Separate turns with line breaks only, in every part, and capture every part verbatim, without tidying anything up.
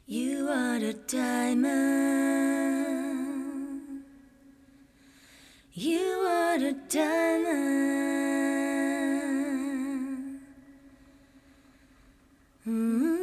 You are the diamond. You are the diamond. Mm-hmm.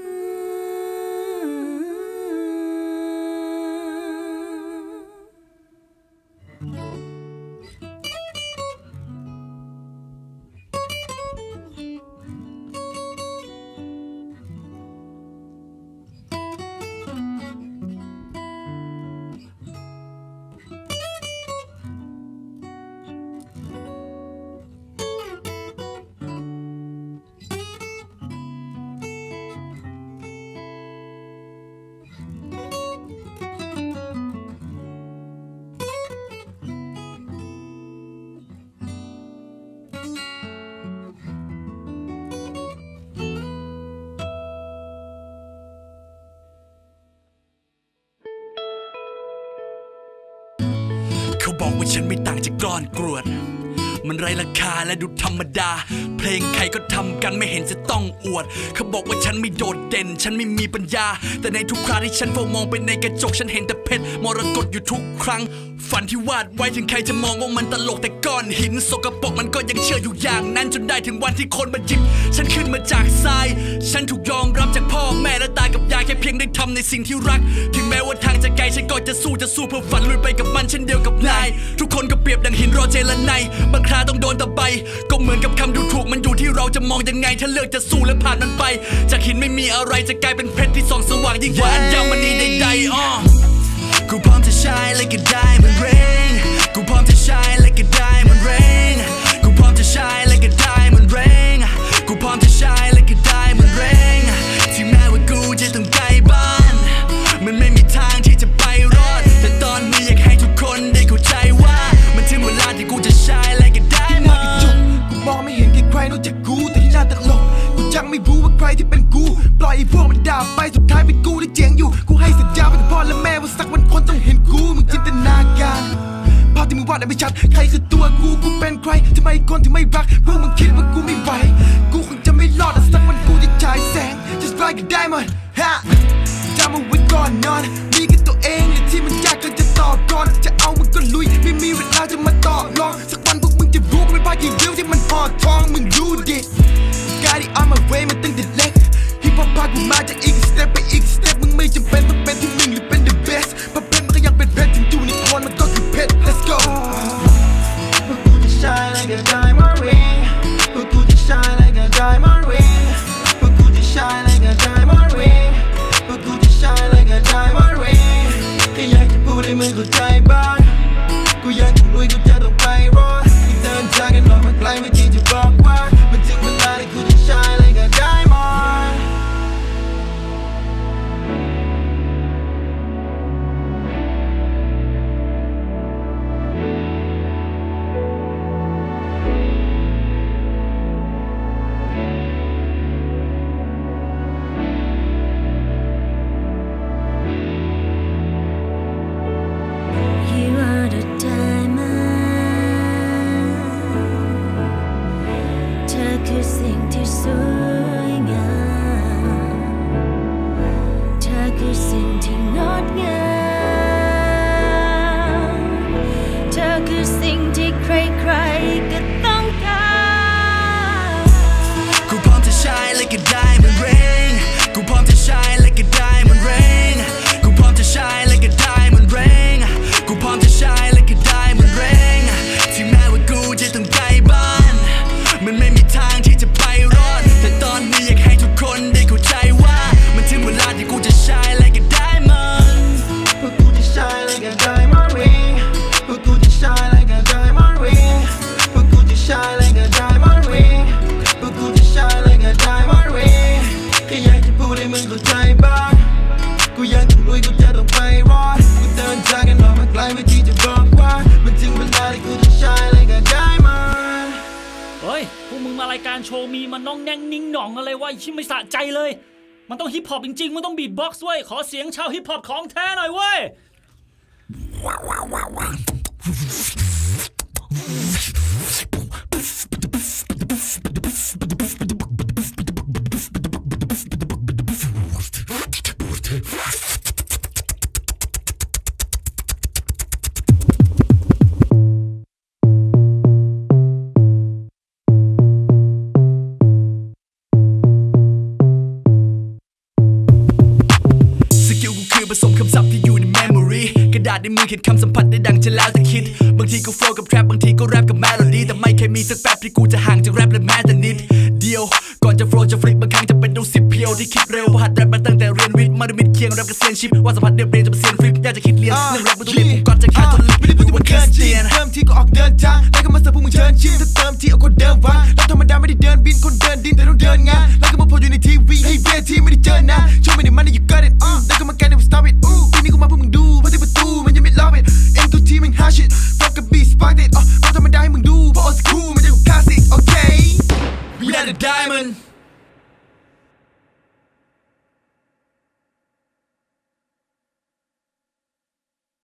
เขาบอกว่าฉันไม่ต่างจากก้อนกรวดมันไร้ราคาและดูธรรมดาเพลงใครก็ทำกันไม่เห็นจะต้องอวดเขาบอกว่าฉันไม่โดดเด่นฉันไม่มีปัญญาแต่ในทุกคราที่ฉันเฝ้ามองไปในกระจกฉันเห็นแต่เพชรมรกตอยู่ทุกครั้งฝันที่วาดไว้ถึงใครจะมองว่ามันตลกแต่ก้อนหินสกปรกมันก็ยังเชื่ออยู่อย่างนั้นจนได้ถึงวันที่คนมาหยิบฉันขึ้นมาจากทรายฉันถูกยอมรับจากพ่อแม่และตากับยายแค่เพียงได้ทำในสิ่งที่รักถึงแม้ว่าทางจะไกลฉันก็จะสู้จะสู้เพื่อฝันลุยไปกับมันเช่นเดียวกับนายทุกคนก็เปรียบดังหินรอเจรไนบางคราต้องโดนตะไบก็เหมือนกับคำดูถูกมันอยู่ที่เราจะมองยังไงถ้าเลือกจะสู้และผ่านมันไปจากหินไม่มีอะไรจะกลายเป็นเพชรที่ส่องสว่างยิ่งกว่าอัญมณีใดๆอ้อกูพร้อมจะ shine like a diamond ring กูพร้อมจะ shine like a diamond ring กูพร้อมจะ shine like a diamond ring กูพร้อมจะ shine like a diamond ring ถึงแม้ว่ากูจะต้องไกลบ้านมันไม่มีทางที่จะไปรอดแต่ตอนนี้อยากให้ทุกคนได้เข้าใจว่ามันถึงเวลาที่กูจะ shine like a diamond
กูมองไม่เห็นใครนอกจากกูแต่ที่หน้าตลกกูยังไม่รู้ว่าใครที่เป็นกูปล่อยไอ้พวกมันด่าไปสุดท้ายเป็นกูที่เจ๋งอยู่กูให้สัญญาไปถึงพ่อและแม่ว่าสักวันคนต้องเห็นกูมึงจินตนาการภาพที่มึงวาดไม่ชัดใครคือตัวกูกูเป็นใครทำไมคนถึงไม่รักพวกมึงคิดว่ากูไม่ไหวกูคงจะไม่รอดแต่สักวันกูจะฉายแสง just like a diamond ฮะจำเอาไว้ก่อนนอนมีแค่ตัวเองเนี่ยที่มันยากเกินจะต่อกรจะเอามึงก็ลุยไม่มีเวลาจะมาต่อรองสักวันพวกมึงจะรู้กูไม่พลาดกี่เดียวที่มันพอทองมึงรู้ดิการที่ on my way มันตั้งแต่เล็กฮิปฮอปพากูมาจากอีกสเต็ปไปอีกสเต็ปมึงไม่จำเป็นต้องเป็นที่หนึ่งหรือเป็น the best เพราะเพชรมันก็ยังเป็นเพชรถึงอยู่ในคนมันก็คือเพชร let's go พวกกูจะ shine like a diamond ring พวกกูจะ shine like a diamond ring พวกกูจะ shine like a diamond ring พวกกูจะ shine like a diamond ring แค่อยากจะพูดให้มึงเข้าใจบ้างกูอยากจะลุยกูจะต้องไปรอดที่เดินทางกันหน่อยมันไกลไม่ที่จะบอกว่ามันถึงเวลาที่กูจะ shine like a diamond
คือสิ่งที่สวยงามเธอคือสิ่งที่งดงามเธอคือสิ่งที่ใครๆก็ต้องการ
กูพร้อมจะ shine like a diamond ring กูพร้อมจะ shine like a diamond ring กูพร้อมจะ shine like a diamond ring กูพร้อมจะ shine like a diamond ring ถึงแม้ว่ากูจะต้องไกลบ้านมันไม่มีทางที่จะไปรอดแต่ตอนนี้อยากให้ทุกคนได้เข้าใจว่ามันถึงเวลาที่กูจะ shine like a diamond
พวกกูจะ shine like a diamond ring พวกกูจะ shine like a diamond ring พวกกูจะ shine like a diamond ring พวกกูจะ shine like a diamond ring แค่อยากจะพูดให้มึงเข้าใจบ้างกูอยากจะลุยกูจะต้องไปรอดกูเดินทางกันหน่อยมันไกลไม่ที่จะบอกว่ามันถึงเวลาที่กูจะ shine like a diamond
เฮ้ยพวกมึงมารายการโชว์มีมันน้องแน่งนิ่งหน่องอะไรวะชิไม่สะใจเลยมันต้องฮิปฮอปจริงๆมันต้องบีทบ็อกซ์เว้ยขอเสียงชาวฮิปฮอปของแท้หน่อยเว้ย
ในมือเขียนคำสัมผัสได้ดังจะแล้วแต่คิดบางทีกูโฟล์กับแทรปบางทีก็แรปกับเมโลดี้แต่ไม่เคยมีสักแป๊บที่กูจะห่างจากแรปเลยแม้แต่นิดเดียวก่อนจะโฟล์จะฟลิปบางครั้งจะเป็นดูสิบเพียวที่คิดเร็วเพราะหัดแรปมาตั้งแต่เรียนวิทย์มาดูมิดเคียงแรปกับเซียนชิปว่าสัมผัสเดียวเรียนจะเป็นเซียนฟลิปอยากจะคิดเรียนเรื่องแรปมันต้องเรียนกูก่อนจะขาดทนลิปไม่ได้พูดว่าเกินจริง
เติมที่ก็ออกเดินทางแล้วก็มาเสิร์ฟพวกมึงเชิญชิมถ้าเติมที่เอาคนเดิมวางเราธรรมดาไม่ได้เดินบินคนเดินดินแต่ต้องเดินงานแล้วก็มาโผล่อยู่ในทีวีให้เวทีไม่ได้เจอนะช่วยไม่ได้มันอยู่เกินอ่ะแล้วก็มาแกนใน stop it ทีนี้กูมาพวกมึงดูเพราะที่ประตูมันยังไม่ล็อกitเอ็มตัวทีมึงหา shit พบกับ beat spark it เราธรรมดาให้มึงดูเพราะ old school ไม่ได้กูคลาสสิกโอเค
We are the diamond